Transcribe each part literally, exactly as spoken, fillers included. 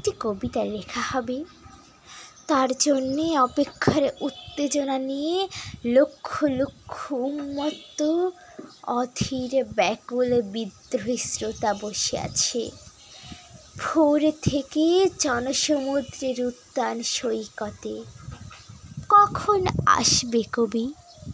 একটি কবিতা লেখা হবে। তার জন্যে অপেক্ষার উত্তেজনা নিয়ে লক্ষ লক্ষ উন্মত্ত অধীর ব্যাকুল বিদ্রোহী শ্রোতা বসে আছে। ভোর থেকে জনসমুদ্রের উদ্যান সৈকতে। কখন আসবে কবি?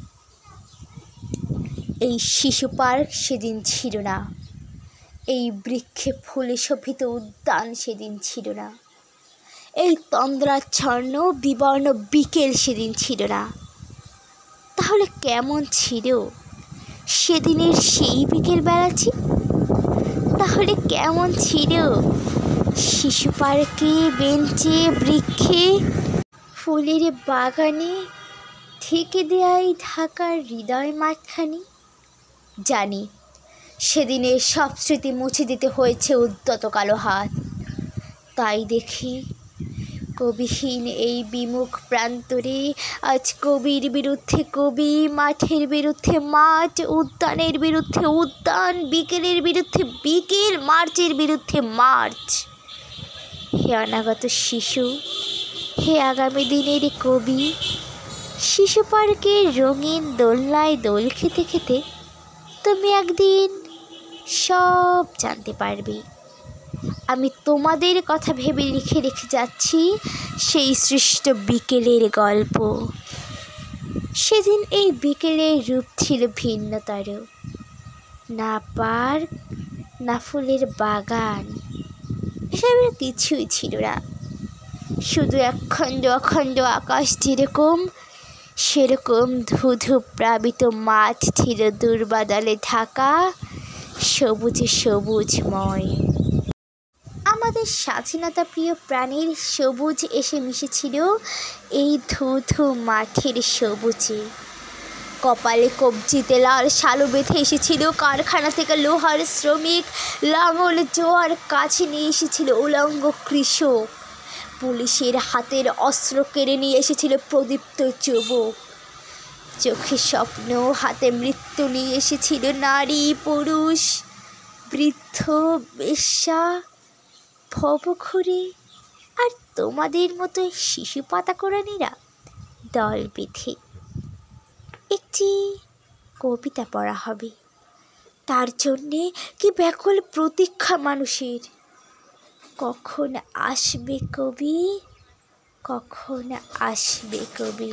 এই শিশু পার্ক সেদিন ছিল না, এই বৃক্ষে ফুলে শোভিত উদ্যান সেদিন ছিল না, এই তন্দ্রাচ্ছন্ন বিবর্ণ বিকেল সেদিন ছিল না। তাহলে কেমন ছিল সেদিনের সেই বিকেল বেলাটি? তাহলে কেমন ছিল শিশু পার্কে, বেঞ্চে, বৃক্ষে, ফুলের বাগানে থেকে দেয়াই ঢাকার হৃদয় মাঠখানি? জানি সেদিনের সব স্মৃতি মুছে দিতে হয়েছে উদ্যত কালো হাত। তাই দেখি কবিহীন এই বিমুখ প্রান্তরে আজ কবির বিরুদ্ধে কবি, মাঠের বিরুদ্ধে মাঠ, উদ্যানের বিরুদ্ধে উদ্যান, বিকেলের বিরুদ্ধে বিকেল, মার্চের বিরুদ্ধে মার্চ। হে অনাগত শিশু, হে আগামী দিনের কবি, শিশু পার্কের রঙিন দোলনায় দোল খেতে খেতে তুমি একদিন সব জানতে পারবে। আমি তোমাদের কথা ভেবে লিখে রেখে যাচ্ছি সেই সৃষ্ট বিকেলের গল্প। সেদিন এই বিকেলের রূপ ছিল ভিন্নতর। না পার্ক, না ফুলের বাগান, এসবের কিছুই ছিল না। শুধু একখণ্ড অখণ্ড আকাশ যেরকম, সেরকম ধুধু প্লাবিত মাঠ ছিল দুর্বাদলে ঢাকা, সবুজে সবুজময়। আমাদের স্বাধীনতা প্রিয় প্রাণীর সবুজ এসে মিশেছিল এই ধুধু মাঠের সবুজে। কপালে কবজিতে লাল শালু বেঁধে এসেছিল কারখানা থেকে লোহার শ্রমিক, লাঙল জোয়ার কাছে নিয়ে এসেছিল উলঙ্গ কৃষক, পুলিশের হাতের অস্ত্র কেড়ে নিয়ে এসেছিল প্রদীপ্ত যুবক, চোখে স্বপ্ন, হাতে মৃত্যু নিয়ে এসেছিল নারী, পুরুষ, বৃদ্ধ, বেশ্যা, ভবঘুরে, আর তোমাদের মতো শিশু পাতা কোরানিরা দল বেঁধে। একটি কবিতা পড়া হবে, তার জন্যে কি ব্যাকুল প্রতীক্ষা মানুষের। কখন আসবে কবি, কখন আসবে কবি?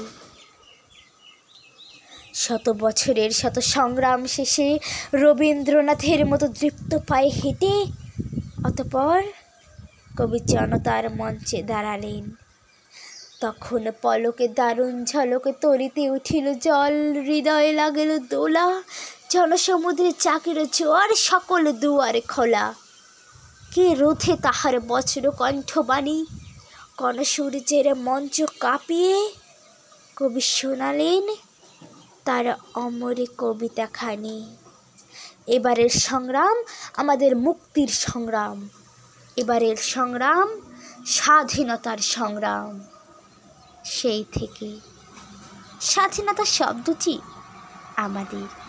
শত বছরের শত সংগ্রাম শেষে রবীন্দ্রনাথের মতো দৃপ্ত পায়ে হেঁটে অতঃপর কবি জনতার মঞ্চে দাঁড়ালেন। তখন পলকে দারুণ ঝলকে তরিতে উঠিল জল, হৃদয়ে লাগিল দোলা, জনসমুদ্রে চাকির জোয়ার, সকল দুয়ারে খোলা। কে রোধে তাহার বজ্র কণ্ঠবাণী? গণসূর্যের মঞ্চ কাঁপিয়ে কবি শোনালেন তার অমর কবিতাখানি। এবারের সংগ্রাম আমাদের মুক্তির সংগ্রাম, এবারের সংগ্রাম স্বাধীনতার সংগ্রাম। সেই থেকে স্বাধীনতা শব্দটি আমাদের